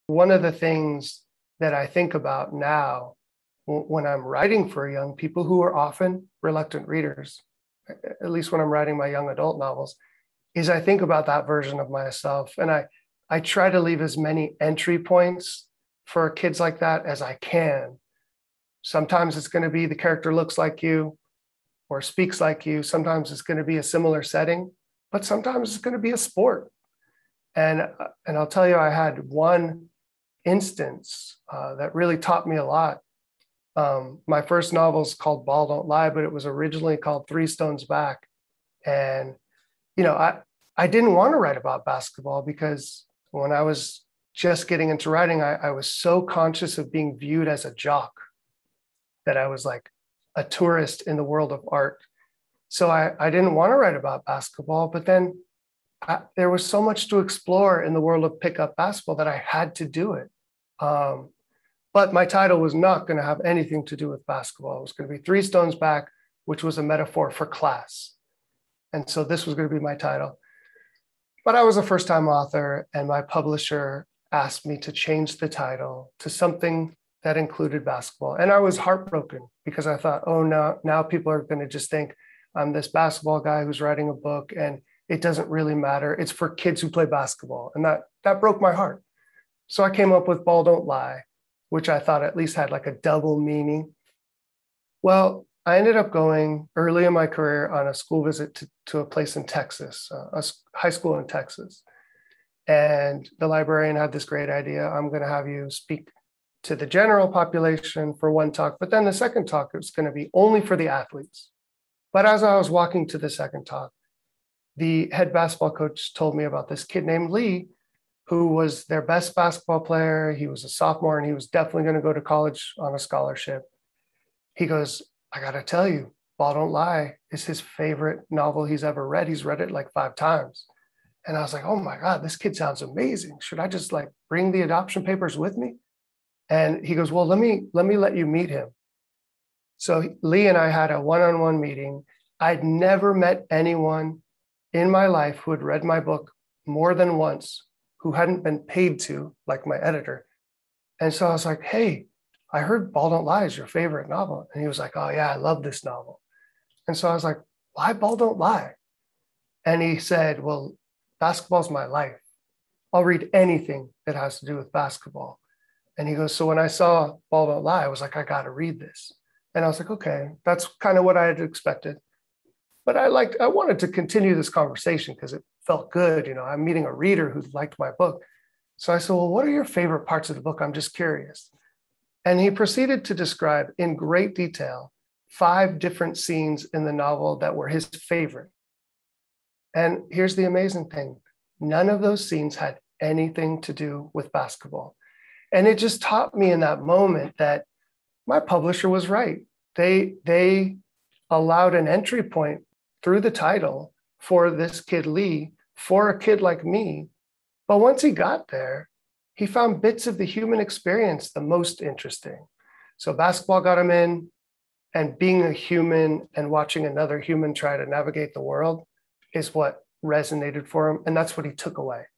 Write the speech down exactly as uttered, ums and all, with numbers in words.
One of the things that I think about now when I'm writing for young people who are often reluctant readers, at least when I'm writing my young adult novels, is I think about that version of myself. And I, I try to leave as many entry points for kids like that as I can. Sometimes it's going to be the character looks like you or speaks like you. Sometimes it's going to be a similar setting, but sometimes it's going to be a sport. And, and I'll tell you, I had one instance uh, that really taught me a lot. Um, my first novel is called Ball Don't Lie, but it was originally called Three Stones Back. And, you know, I, I didn't want to write about basketball because when I was just getting into writing, I, I was so conscious of being viewed as a jock that I was like a tourist in the world of art. So I, I didn't want to write about basketball, but then I, there was so much to explore in the world of pickup basketball that I had to do it. Um, but my title was not going to have anything to do with basketball. It was going to be Three Stones Back, which was a metaphor for class. And so this was going to be my title. But I was a first-time author, and my publisher asked me to change the title to something that included basketball. And I was heartbroken because I thought, oh, no, now people are going to just think I'm this basketball guy who's writing a book, and it doesn't really matter. It's for kids who play basketball. And that, that broke my heart. So I came up with Ball Don't Lie, which I thought at least had like a double meaning. Well, I ended up going early in my career on a school visit to, to a place in Texas, uh, a high school in Texas. And the librarian had this great idea. I'm going to have you speak to the general population for one talk, but then the second talk is going to be only for the athletes. But as I was walking to the second talk, the head basketball coach told me about this kid named Lee, who was their best basketball player. He was a sophomore and he was definitely going to go to college on a scholarship. He goes, I got to tell you, Ball Don't Lie is his favorite novel he's ever read. He's read it like five times. And I was like, oh my God, this kid sounds amazing. Should I just like bring the adoption papers with me? And he goes, well, let me, let me let you meet him. So Lee and I had a one-on-one meeting. I'd never met anyone in my life who had read my book more than once, who hadn't been paid to, like my editor. And so I was like, hey, I heard Ball Don't Lie is your favorite novel. And he was like, oh yeah, I love this novel. And so I was like, why Ball Don't Lie? And he said, well, basketball's my life. I'll read anything that has to do with basketball. And he goes, so when I saw Ball Don't Lie, I was like, I got to read this. And I was like, okay, that's kind of what I had expected. But I liked, I wanted to continue this conversation because it felt good. You know, I'm meeting a reader who liked my book. So I said, well, what are your favorite parts of the book? I'm just curious. And he proceeded to describe in great detail five different scenes in the novel that were his favorite. And here's the amazing thing. None of those scenes had anything to do with basketball. And it just taught me in that moment that my publisher was right. They, they allowed an entry point through the title for this kid, Lee, for a kid like me. But once he got there, he found bits of the human experience the most interesting. So basketball got him in, and being a human and watching another human try to navigate the world is what resonated for him. And that's what he took away.